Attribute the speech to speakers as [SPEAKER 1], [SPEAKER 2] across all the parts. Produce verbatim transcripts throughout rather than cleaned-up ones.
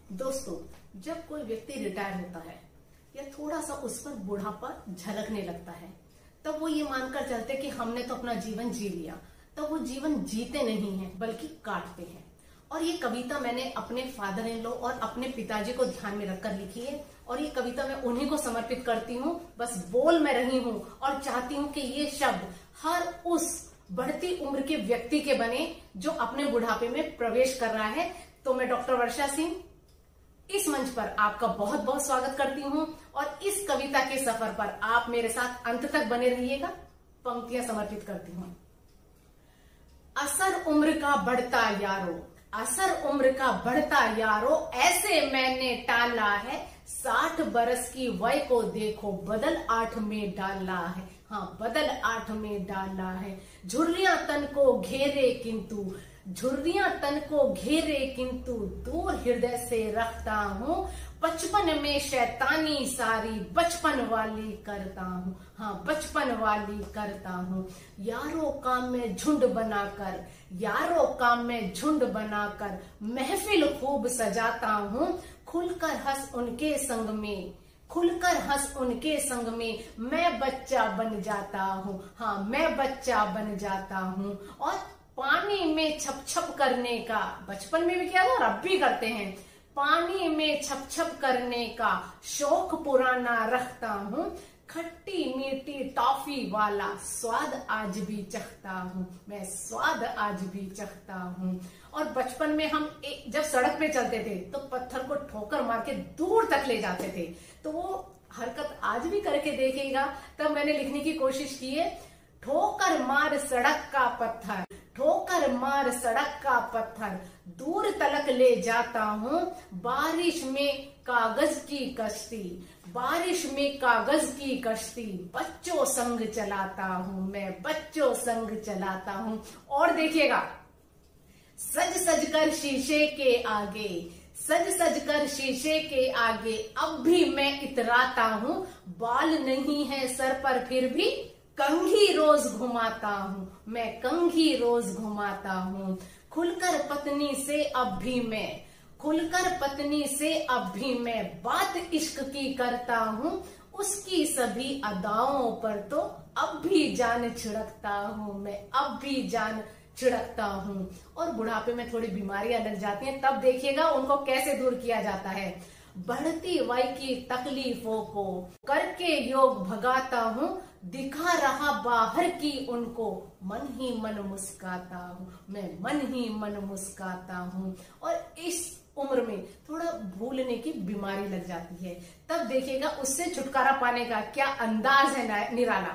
[SPEAKER 1] दोस्तों, जब कोई व्यक्ति रिटायर होता है या थोड़ा सा उस पर बुढ़ापा झलकने लगता है, तब वो ये मानकर चलते कि हमने तो अपना जीवन जी लिया। तब वो जीवन जीते नहीं हैं बल्कि काटते हैं। और ये कविता मैंने अपने फादर इन लॉ और अपने पिताजी को ध्यान में रखकर लिखी है और ये कविता मैं उन्हीं को समर्पित करती हूँ। बस बोल मैं रही हूँ और चाहती हूँ कि ये शब्द हर उस बढ़ती उम्र के व्यक्ति के बने जो अपने बुढ़ापे में प्रवेश कर रहा है। तो मैं डॉक्टर वर्षा सिंह इस मंच पर आपका बहुत बहुत स्वागत करती हूँ और इस कविता के सफर पर आप मेरे साथ अंत तक बने रहिएगा। पंक्तियां समर्पित करती हूँ। असर उम्र का बढ़ता यारो, असर उम्र का बढ़ता यारो, ऐसे मैंने टाला है। साठ बरस की वय को देखो, बदल आठ में डाला है। हाँ, बदल आठ में डाला है। झुर्रियां तन को घेरे किंतु, झुर्रियां तन को घेरे किंतु दूर हृदय से रखता हूँ। बचपन में शैतानी सारी बचपन वाली करता हूँ। हाँ, बचपन वाली करता हूँ। यारों काम में झुंड बनाकर, यारों काम में झुंड बनाकर महफिल खूब सजाता हूँ। खुलकर हंस उनके संग में, खुलकर हंस उनके संग में मैं बच्चा बन जाता हूँ। हाँ, मैं बच्चा बन जाता हूँ। और पानी में छप छप करने का, बचपन में भी किया था और अब भी करते हैं, पानी में छप छप करने का शौक पुराना रखता हूँ। खट्टी मीठी टॉफी वाला स्वाद आज भी चखता हूँ, मैं स्वाद आज भी चखता हूँ। और बचपन में हम एक, जब सड़क पे चलते थे तो पत्थर को ठोकर मार के दूर तक ले जाते थे। तो वो हरकत आज भी करके देखेगा। तब मैंने लिखने की कोशिश की है। ठोकर मार सड़क का पत्थर, ठोकर मार सड़क का पत्थर दूर तलक ले जाता हूँ। बारिश में कागज की कश्ती, बारिश में कागज की कश्ती बच्चों संग चलाता हूँ, मैं बच्चों संग चलाता हूँ। और देखिएगा, सज सज कर शीशे के आगे, सज सज कर शीशे के आगे अब भी मैं इतराता हूँ। बाल नहीं है सर पर फिर भी कंघी रोज घुमाता हूँ, मैं कंघी रोज घुमाता हूँ। खुलकर पत्नी से अब भी मैं, खुलकर पत्नी से अब भी मैं बात इश्क की करता हूँ। उसकी सभी अदाओं पर तो अब भी जान छिड़कता हूँ, मैं अब भी जान छिड़कता हूँ। और बुढ़ापे में थोड़ी बीमारियां लग जाती हैं, तब देखिएगा उनको कैसे दूर किया जाता है। बढ़ती वय की तकलीफों को करके योग भगाता हूँ। दिखा रहा बाहर की उनको मन ही मन मुस्काता हूँ, मैं मन ही मन मुस्काता हूँ। और इस उम्र में थोड़ा भूलने की बीमारी लग जाती है, तब देखिएगा उससे छुटकारा पाने का क्या अंदाज है निराला।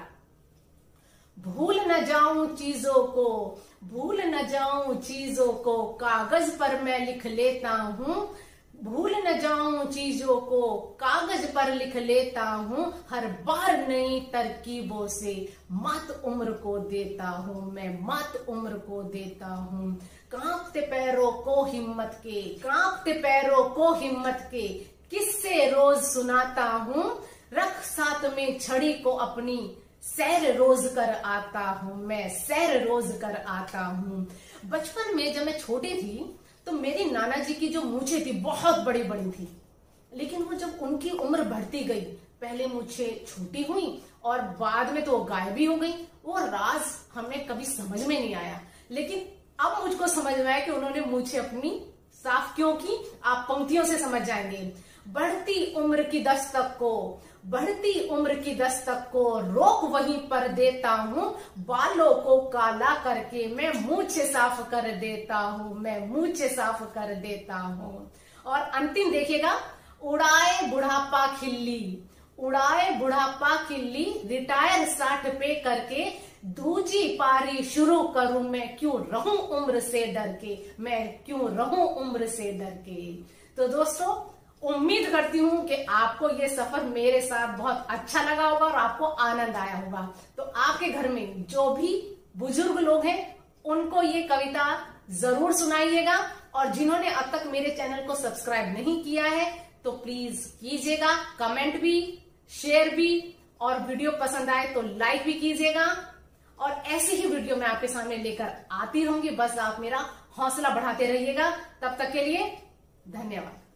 [SPEAKER 1] भूल न जाऊं चीजों को, भूल न जाऊं चीजों को कागज पर मैं लिख लेता हूँ। भूल न जाऊं चीजों को कागज पर लिख लेता हूँ। हर बार नई तरकीबों से मात उम्र को देता हूँ, मैं मात उम्र को देता हूँ। कांपते पैरों को हिम्मत के, कांपते पैरों को हिम्मत के किस्से रोज सुनाता हूँ। रख साथ में छड़ी को अपनी सैर रोज कर आता हूँ, मैं सैर रोज कर आता हूँ। बचपन में जब मैं छोटी थी तो मेरी नाना जी की जो मूछें थी बहुत बड़ी बड़ी थी, लेकिन वो जब उनकी उम्र बढ़ती गई, पहले मूछें छोटी हुई और बाद में तो गायब भी हो गई। वो राज हमें कभी समझ में नहीं आया, लेकिन अब मुझको समझ में आया कि उन्होंने मूछें अपनी साफ क्यों की। आप पंक्तियों से समझ जाएंगे। बढ़ती उम्र की दस्तक को, बढ़ती उम्र की दस्तक को रोक वहीं पर देता हूँ। बालों को काला करके मैं मूछें साफ कर देता हूँ, मैं मूछें साफ कर देता हूँ। और अंतिम देखिएगा, उड़ाए बुढ़ापा खिल्ली, उड़ाए बुढ़ापा खिल्ली रिटायर साठ पे करके दूजी पारी शुरू करूं मैं, क्यों रहूं उम्र से डर के, मैं क्यों रहूं उम्र से डर के। तो दोस्तों, उम्मीद करती हूँ कि आपको ये सफर मेरे साथ बहुत अच्छा लगा होगा और आपको आनंद आया होगा। तो आपके घर में जो भी बुजुर्ग लोग हैं उनको ये कविता जरूर सुनाइएगा। और जिन्होंने अब तक मेरे चैनल को सब्सक्राइब नहीं किया है तो प्लीज कीजिएगा। कमेंट भी, शेयर भी, और वीडियो पसंद आए तो लाइक भी कीजिएगा। और ऐसी ही वीडियो मैं आपके सामने लेकर आती रहूंगी। बस आप मेरा हौसला बढ़ाते रहिएगा। तब तक के लिए धन्यवाद।